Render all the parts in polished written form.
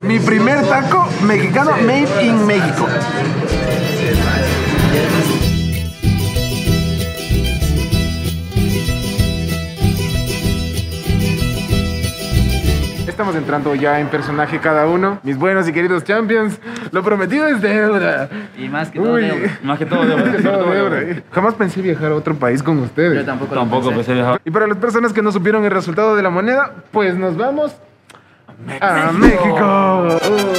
Mi primer taco mexicano made in México. Estamos entrando ya en personaje cada uno. Mis buenos y queridos champions, lo prometido es deuda. Y más que todo deuda. Más que todo deuda. Jamás pensé viajar a otro país con ustedes. Yo tampoco Pensé viajar. Y para las personas que no supieron el resultado de la moneda, pues nos vamos a México.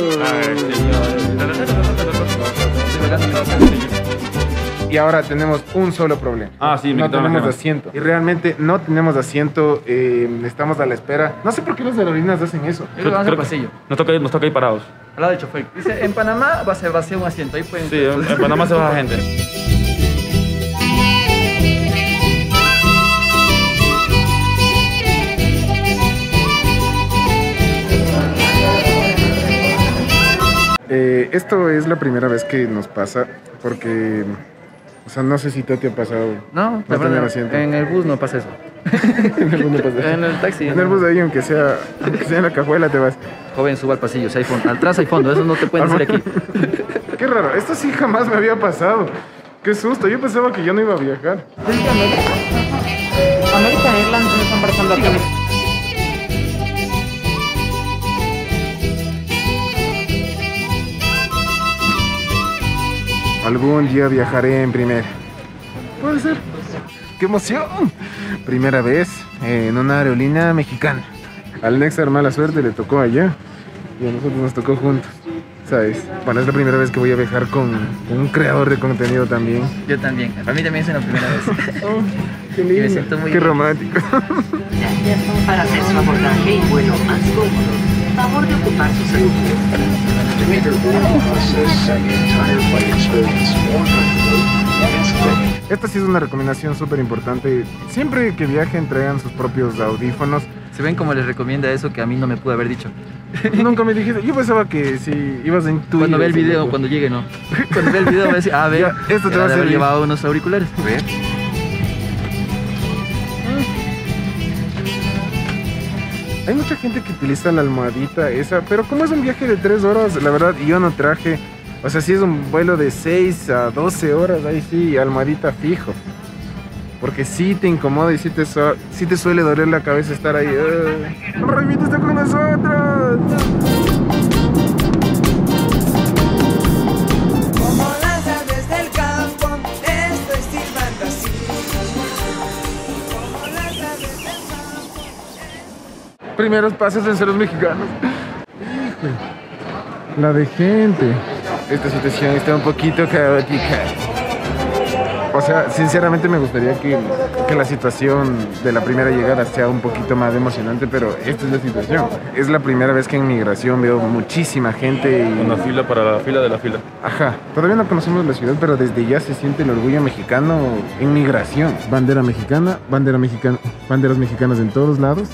Y ahora tenemos un solo problema. Ah, sí, me no quitaron la tenemos crema. asiento. Y realmente no tenemos asiento. Estamos a la espera. No sé por qué los aerolíneas hacen eso. Yo creo que vamos al pasillo, Nos toca ir parados. al lado del chofer. Dice, en Panamá va a ser vacío un asiento. Ahí pueden... Sí, en Panamá se baja gente. Esto es la primera vez que nos pasa porque, o sea, no sé si te ha pasado. No, la tener verdad, asiento. en el bus no pasa eso. En el bus no pasa eso. En el taxi. En el bus de ahí, aunque sea en la cajuela, te vas. Joven, suba al pasillo, si hay fondo. Atrás hay fondo, eso no te pueden decir aquí. Qué raro, esto sí jamás me había pasado. Qué susto, yo pensaba que yo no iba a viajar. American Airlines no están barajando aviones. Algún día viajaré en primera. Puede ser. ¡Qué emoción! Primera vez en una aerolínea mexicana. Al Nexar mala suerte le tocó allá y a nosotros nos tocó juntos, ¿sabes? Bueno, es la primera vez que voy a viajar con un creador de contenido también. Yo también. Para mí también es la primera vez. Oh, qué Y me lindo, siento muy qué bien. romántico. Para hacer su abordaje y vuelo más cómodo, favor de ocupar su celular. Esta sí es una recomendación súper importante. Siempre que viajen traigan sus propios audífonos. Se ven como les recomienda eso que a mí no me pudo haber dicho. Nunca me dijiste, yo pensaba que si ibas a intuir. Cuando vea el eso, video, loco. cuando llegue, no. Cuando vea el video va a decir, ah, ve, Ya, esto te va a de haber servir. llevado unos auriculares. A ver. Hay mucha gente que utiliza la almohadita esa, pero como es un viaje de 3 horas, la verdad yo no traje. O sea, si es un vuelo de 6 a 12 horas, ahí sí, almohadita fijo. Porque sí te incomoda y sí te suele doler la cabeza estar ahí. ¡Revita está con nosotros! Como las aves del campo, estoy silbando así. Como las aves del campo. Primeros pasos en ser los mexicanos. Hijo, la de gente. Esta situación está un poquito caótica. O sea, sinceramente me gustaría que la situación de la primera llegada sea un poquito más emocionante, pero esta es la situación. Es la primera vez que en migración veo muchísima gente y... Una fila para la fila de la fila. Ajá, todavía no conocemos la ciudad, pero desde ya se siente el orgullo mexicano en migración. Bandera mexicana, banderas mexicanas en todos lados.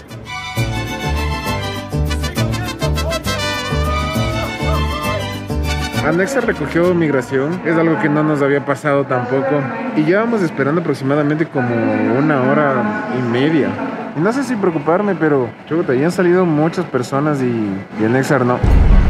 Anexa recogió migración, es algo que no nos había pasado tampoco. Y llevamos esperando aproximadamente como 1 hora y media. Y no sé si preocuparme, pero chuta, ya han salido muchas personas y Anexar no.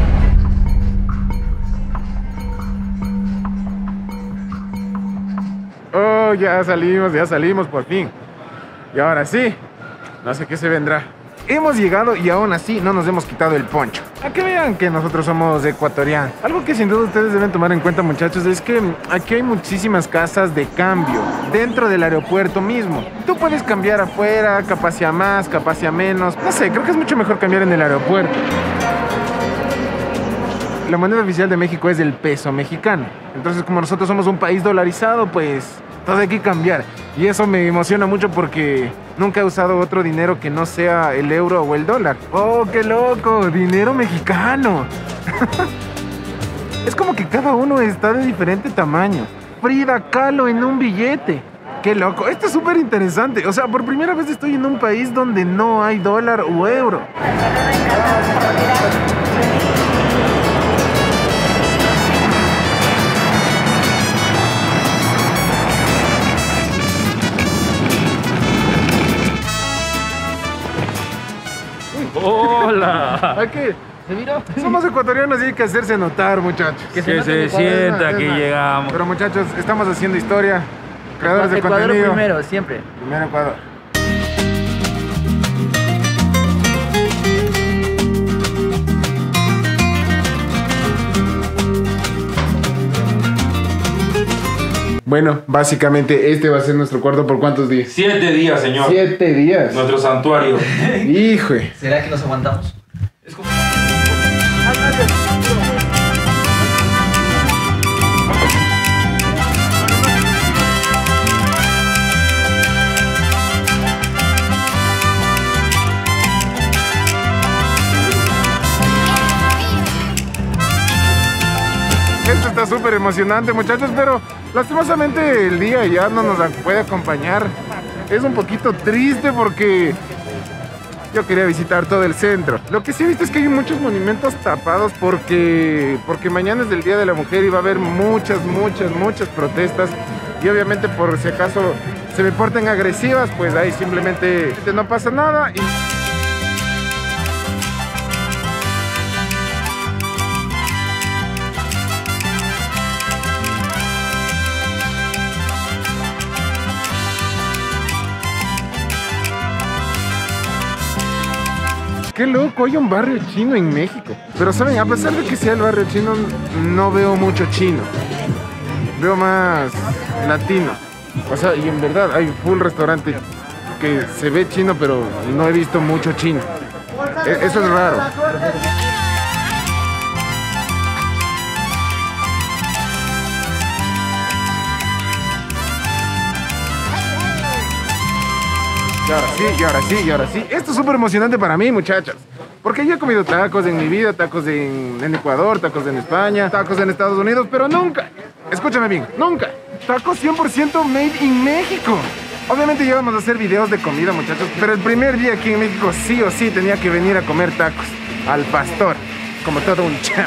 Oh, ya salimos por fin. Y ahora sí, no sé qué se vendrá. Hemos llegado y aún así no nos hemos quitado el poncho. A que vean que nosotros somos ecuatorianos. Algo que sin duda ustedes deben tomar en cuenta, muchachos, es que aquí hay muchísimas casas de cambio dentro del aeropuerto mismo. Tú puedes cambiar afuera, capaz sea más, capaz sea menos. No sé, creo que es mucho mejor cambiar en el aeropuerto. La moneda oficial de México es el peso mexicano. Entonces, como nosotros somos un país dolarizado, pues todo hay que cambiar. Y eso me emociona mucho porque nunca he usado otro dinero que no sea el euro o el dólar. ¡Oh, qué loco! ¡Dinero mexicano! Es como que cada uno está de diferente tamaño. Frida Kahlo en un billete. ¡Qué loco! Esto es súper interesante. O sea, por primera vez estoy en un país donde no hay dólar o euro. ¡Hola! Hay que ¿Se miró? Somos ecuatorianos y hay que hacerse notar, muchachos. Que se sienta que llegamos. Pero muchachos, estamos haciendo historia. Creadores de Ecuador contenido. primero, siempre. Primero Ecuador. Bueno, básicamente este va a ser nuestro cuarto por ¿cuántos días? 7 días, señor. 7 días. Nuestro santuario. Hijo. ¿Será que nos aguantamos? Es como... Esto está súper emocionante, muchachos, pero lastimosamente el día ya no nos puede acompañar. Es un poquito triste porque yo quería visitar todo el centro. Lo que sí he visto es que hay muchos monumentos tapados porque mañana es el Día de la Mujer y va a haber muchas protestas. Y obviamente por si acaso se me porten agresivas, pues ahí simplemente no pasa nada. Qué loco, hay un barrio chino en México. Pero saben, a pesar de que sea el barrio chino, no veo mucho chino. Veo más latino. O sea, y en verdad hay full restaurante que se ve chino, pero no he visto mucho chino. Eso es raro. Y ahora sí, y ahora sí, y ahora sí. Esto es súper emocionante para mí, muchachos. Porque yo he comido tacos en mi vida, tacos en Ecuador, tacos en España, tacos en Estados Unidos, pero nunca, escúchame bien, nunca, tacos 100% made in México. Obviamente ya vamos a hacer videos de comida, muchachos, pero el primer día aquí en México sí o sí tenía que venir a comer tacos al pastor, como todo un champ.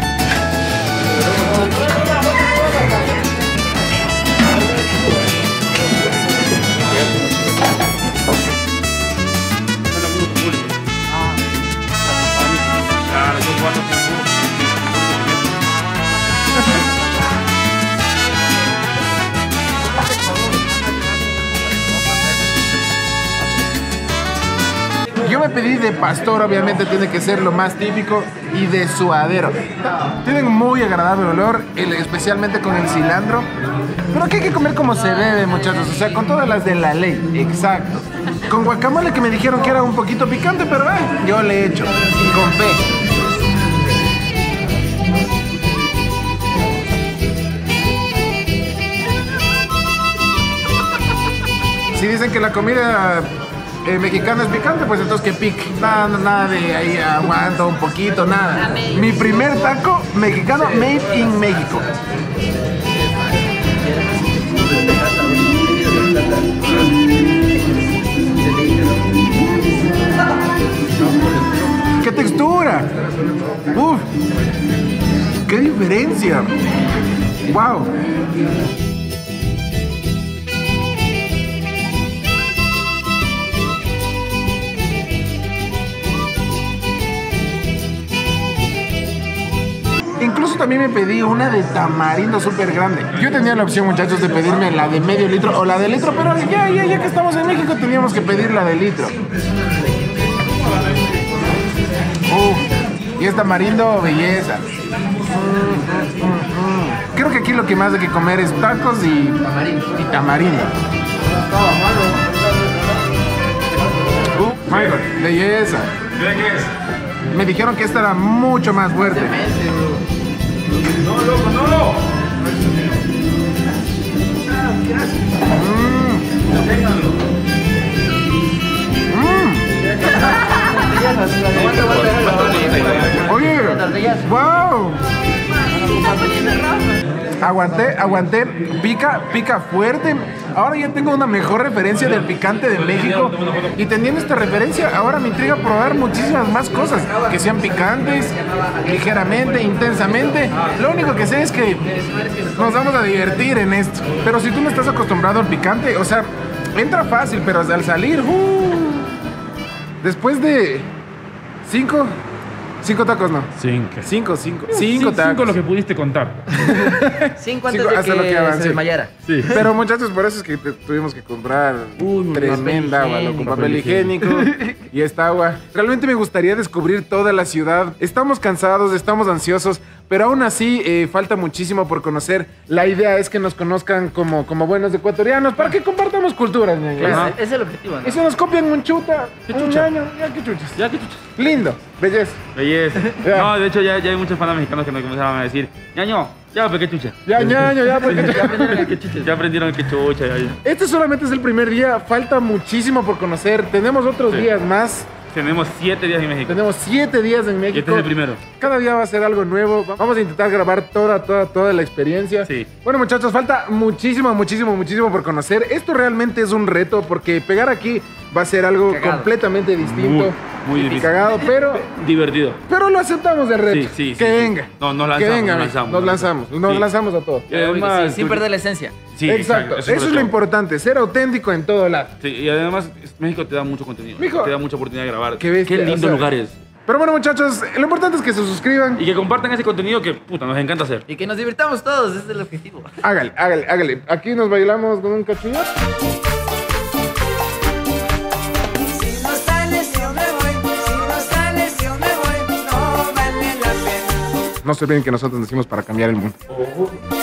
Yo me pedí de pastor, obviamente tiene que ser lo más típico, y de suadero. Tienen muy agradable olor, especialmente con el cilantro. Pero aquí hay que comer como se debe, muchachos, o sea, con todas las de la ley, exacto. Con guacamole que me dijeron que era un poquito picante, pero yo le he hecho, con fe. Si dicen que la comida mexicana es picante, pues entonces que pique. Nada de ahí aguanto un poquito, nada. Mi primer taco mexicano made in México. ¡Qué textura! ¡Uf! ¡Qué diferencia! ¡Wow! Incluso también me pedí una de tamarindo súper grande. Yo tenía la opción, muchachos, de pedirme la de medio litro o la de litro, pero ya que estamos en México teníamos que pedir la de litro. Y es tamarindo, belleza. Creo que aquí lo que más hay que comer es tacos y tamarindo. My God, belleza. Me dijeron que esta era mucho más fuerte. No, loco, no. Oye, wow. Aguanté, pica fuerte. Ahora ya tengo una mejor referencia del picante de México. Y teniendo esta referencia, ahora me intriga probar muchísimas más cosas que sean picantes, ligeramente, intensamente. Lo único que sé es que nos vamos a divertir en esto. Pero si tú no estás acostumbrado al picante, o sea, entra fácil, pero al salir, después de 5 tacos no. 5. 5 tacos. 5 lo que pudiste contar. 5 antes Cinco, de hasta lo que que avance. se desmayara. Sí. Pero muchachos, por eso es que tuvimos que comprar tremenda agua, loco, papel higiénico y esta agua. Realmente me gustaría descubrir toda la ciudad. Estamos cansados, estamos ansiosos, pero aún así falta muchísimo por conocer. La idea es que nos conozcan como buenos ecuatorianos para que compartamos culturas, ñaño. Claro, ese es el objetivo, ¿no? Y si nos copian un chuta, ¿Qué un chucha? ñaño, ya qué chuchas. Ya, qué chucha. Lindo, belleza. Belleza. Ya. No, de hecho ya hay muchos panas mexicanos que me comenzaban a decir, ñaño, ya, pues qué chucha. Ya, ñaño, ya, porque Ya aprendieron el que chucha. Ya aprendieron que chucha. Ya. este solamente es el primer día, falta muchísimo por conocer. Tenemos otros Sí. días más. Tenemos 7 días en México. Tenemos 7 días en Y México. este es el primero. Cada día va a ser algo nuevo. Vamos a intentar grabar toda la experiencia. Sí. Bueno, muchachos, falta muchísimo por conocer. Esto realmente es un reto porque pegar aquí va a ser algo Cagado. completamente distinto. Muy y difícil. cagado, Divertido. pero lo aceptamos el reto. Sí. Que venga. No, nos Que lanzamos, venga, nos nos lanzamos. lanzamos a todo. Y además, Sí, sin perder la esencia. Sí, Exacto. Eso es sobre lo todo. importante, ser auténtico en todo lado. Sí, y además México te da mucho contenido. Mijo. Te da mucha oportunidad de grabar. Qué bestia, lindos o sea. lugares. Pero bueno, muchachos, lo importante es que se suscriban. Y que compartan ese contenido que, puta, nos encanta hacer. Y que nos divirtamos todos, ese es el objetivo. Hágale. Aquí nos bailamos con un cachillo. Si no sales yo me voy, si no sales yo me voy, no vale la pena. No se olviden que nosotros nacimos para cambiar el mundo.